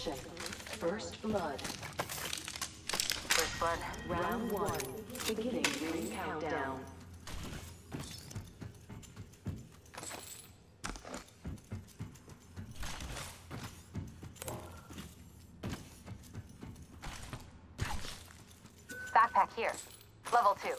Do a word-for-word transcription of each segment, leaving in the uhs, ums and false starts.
Attention. First blood. First blood. Round one. Beginning ring countdown. Backpack here. Level two.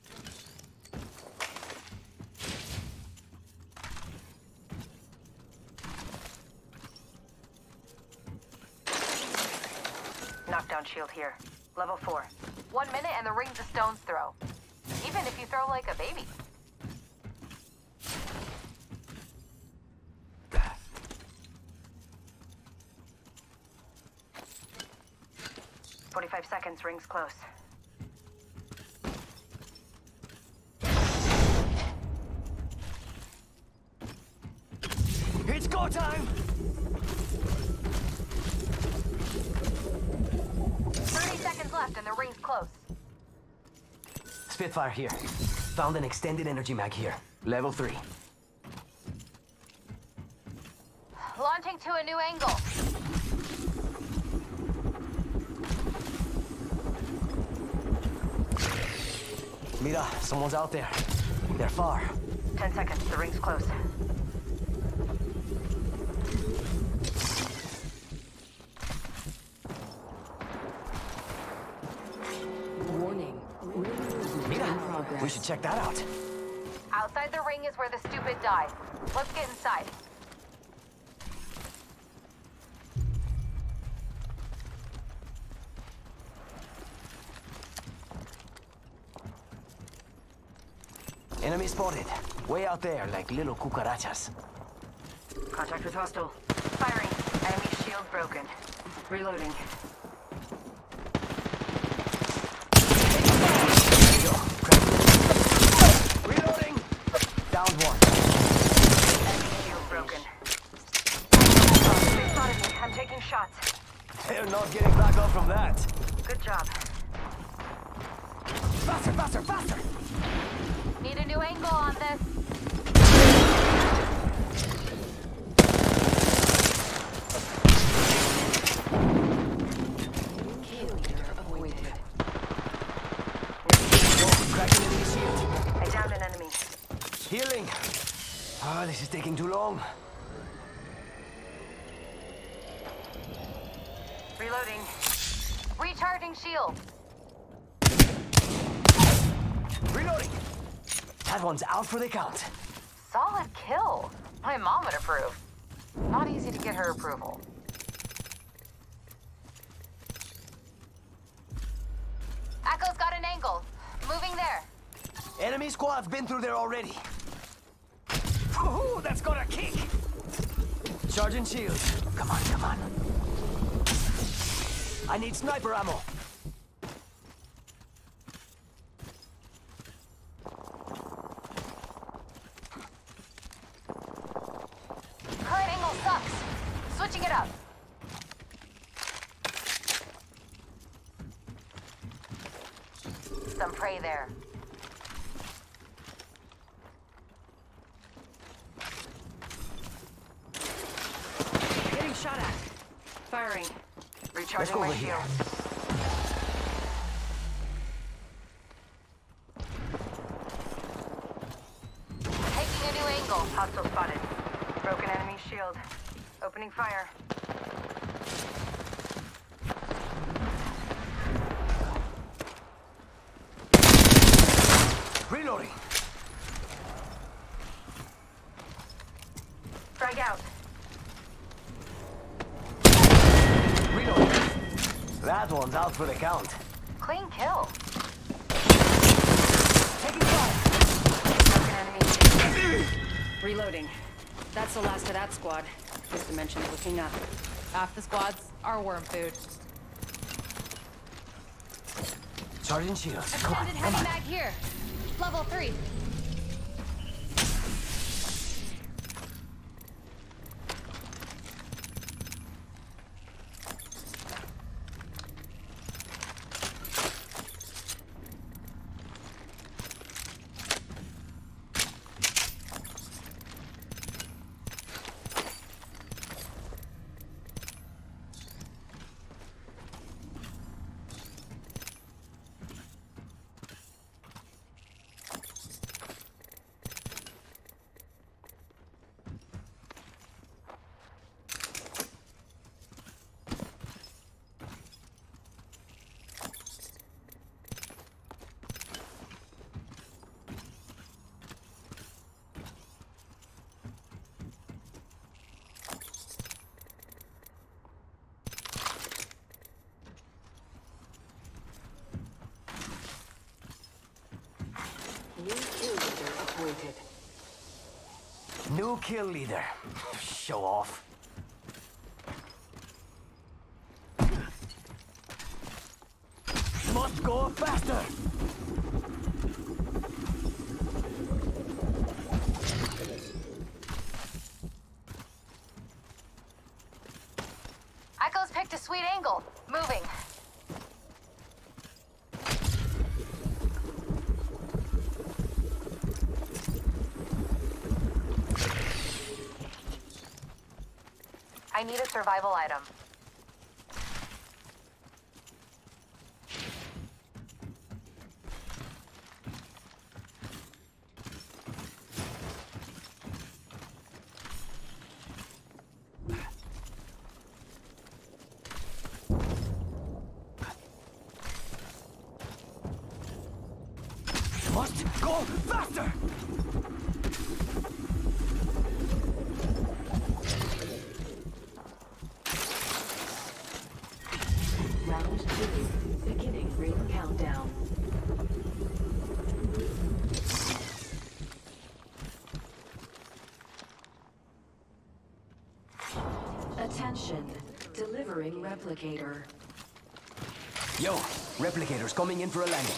Knockdown shield here. Level four. One minute and the ring's a stone's throw. Even if you throw like a baby. Forty-five seconds, ring's close. It's go time! thirty seconds left and the ring's close. Spitfire here. Found an extended energy mag here. Level three. Launching to a new angle. Mira, someone's out there. They're far. Ten seconds, the ring's close. Warning. Ring movement Mira, in progress. we should check that out. Outside the ring is where the stupid died. Let's get inside. Enemy spotted. Way out there, like little cucarachas. Contact with hostile. Firing. Enemy shield broken. Reloading. Reloading! Down one. Enemy shield broken. They spotted me. I'm taking shots. They're not getting back up from that. Good job. Faster, faster, faster! Need a new angle on this. Kill leader avoided. Cracking enemy shield. I downed an enemy. Healing. Ah, this is taking too long. Reloading. Recharging shield. Reloading. That one's out for the count. Solid kill. My mom would approve. Not easy to get her approval. Echo's got an angle. Moving there. Enemy squad's been through there already. Ooh, that's got a kick. Charging shield. Come on, come on. I need sniper ammo. Current angle sucks. Switching it up. Some prey there. Getting shot at. Firing. Let's Recharging go my over here. shield. Taking a new angle. Hostile spotted. Broken enemy shield. Opening fire. Reloading. Frag out. Reloading. That one's out for the count. Clean kill. Taking fire. Broken enemy. Reloading. That's the last of that squad. This dimension's looking up. Half the squads are worm food. Charging shield. Come on, Extended come heavy on. mag here. Level three. New kill leader. Show off. Must go faster! Echo's picked a sweet angle. Moving. I need a survival item. Must go faster! Round two. Beginning ring countdown. Attention. Delivering replicator. Yo, replicators coming in for a landing.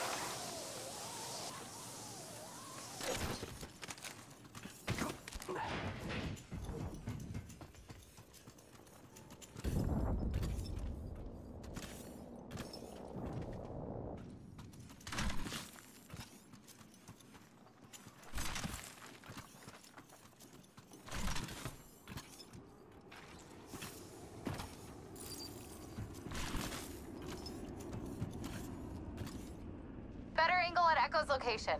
Better angle at Echo's location.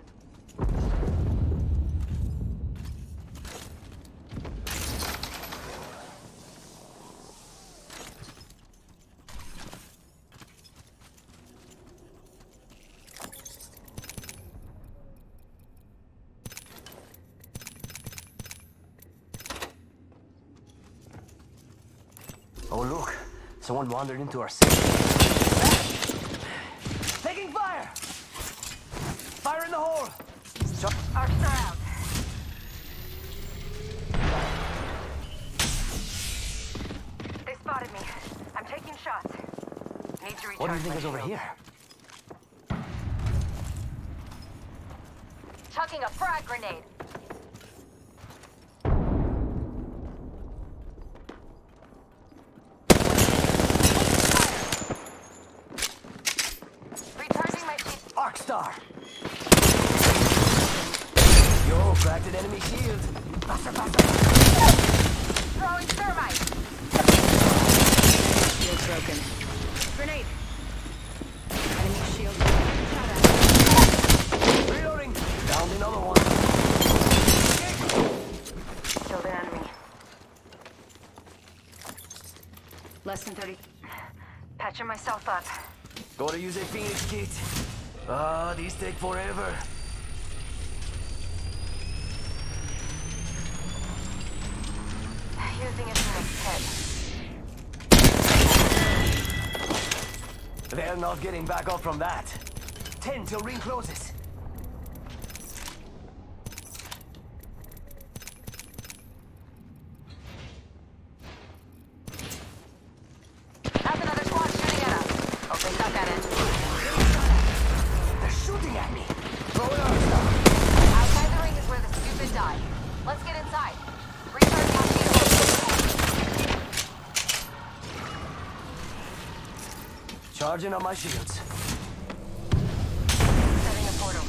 Oh look, someone wandered into our city. Taking fire! Fire in the hole! Arcs are out. They spotted me. I'm taking shots. Need to recharge What do you think my is over shield. here? Chucking a frag grenade. Recharging my shield. Arcstar! Yo, cracked an enemy shield. Faster, faster! Throwing thermite. Shield's broken. Grenade. Enemy shield. Reloading! Down another one. Killed an enemy. Less than thirty. Patching myself up. Gotta use a Phoenix kit. Ah, these take forever. Using a Phoenix kit. They're not getting back up from that. Ten till ring closes. That's another squad shooting at us. Hope they got that in. They're shooting at me. Throw it on, stop. Outside the ring is where the stupid die. Let's get inside. Recharge my shield. Charging on my shields. Setting a portal.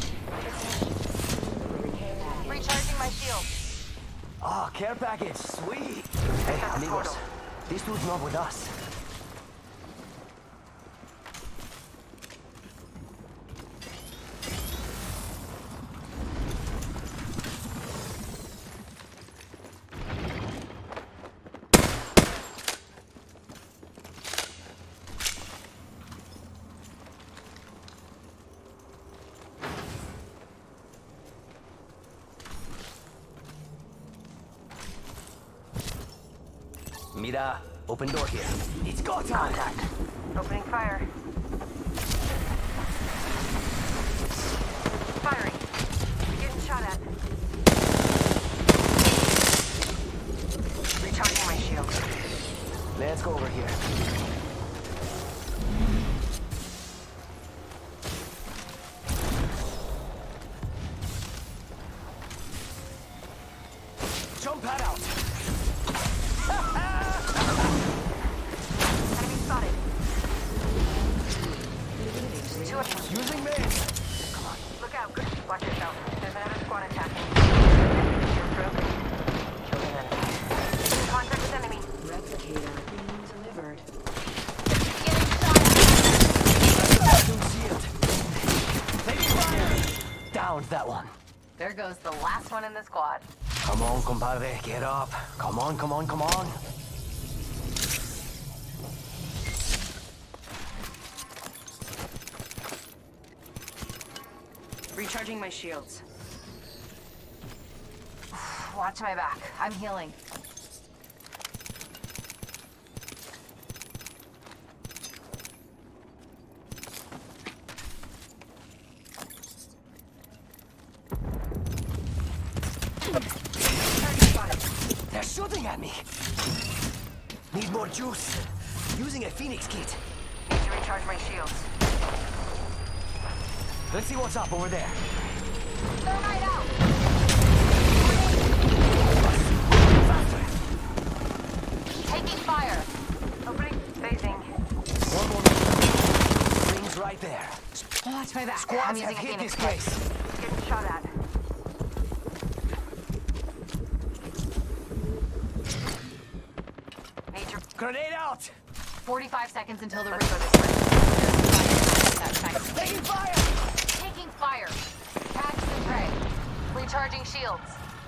Recharging my shield. Ah, care package, sweet. Hey, amigos, this dude's not with us. Mira, open door here. It's go time. Contact. Opening fire. Firing. Getting shot at. Recharging my shield. Let's go over here. Jump pad out. Enemy spotted. Two of them. Using maze. Look out. Good. Watch yourself. There's another squad attacking. You're broken. Killing an enemy. In contact with enemy. Replicator being delivered. Getting shot at. New shield. Taking fire. Downed that one. There goes the last one in the squad. Come on, compadre, get up. Come on, come on, come on. Recharging my shields. Watch my back. I'm healing. They're shooting at me. Need more juice. Using a Phoenix kit. Need to recharge my shields. Let's see what's up over there. Thermite out! Faster. Taking fire. Opening. Phasing. One more. Rings right there. Watch my back. I'm Squads using have a hit Phoenix this kit. place. Getting shot at. Need to. Grenade out. forty-five seconds until the ring. That time. Taking fire. Taking fire. Catch the prey. Recharging shields.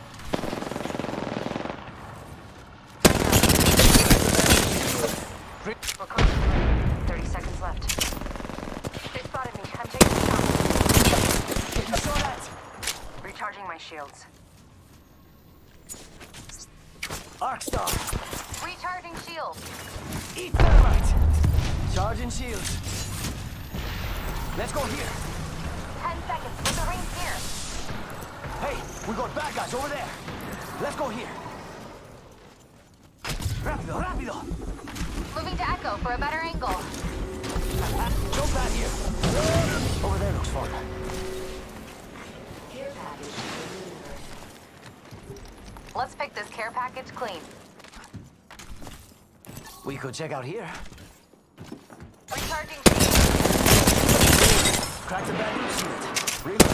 We're close. thirty seconds left. They spotted me. I'm taking shots. Getting shot at. Recharging my shields. Arcstar. Recharging shields. Eat thermite. Charging shields. Let's go here. Ten seconds. With the ring's here. Hey, we got bad guys over there. Let's go here. Rápido, rápido. Moving to Echo for a better angle. Jump out here. Over there looks fun. Care package delivered. Let's pick this care package clean. We could check out here. Recharging shields. Crack the bad news shield. Reload.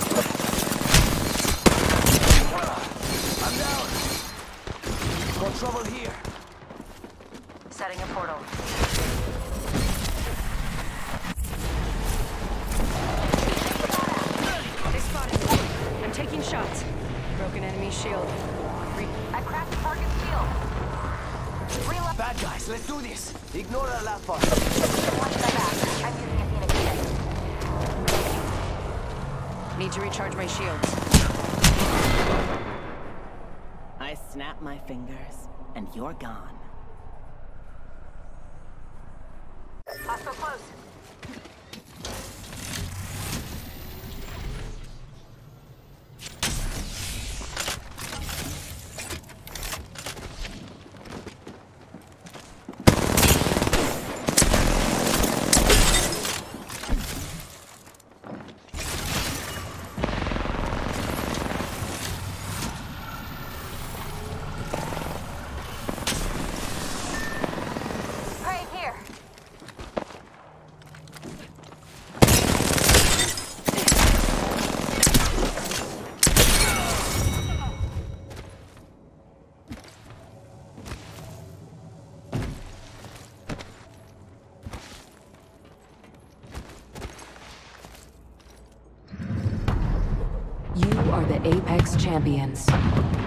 I'm down. Got trouble here. Setting a portal. They spotted me. I'm taking shots. Broken enemy shield. Re- I cracked the target shield. Reload. Bad guys, let's do this. Ignore that last part. Watch my back. I'm using a Phoenix kit. Need to recharge my shields. I snap my fingers, and you're gone. Hostile close. Prey here. You are the Apex Champions.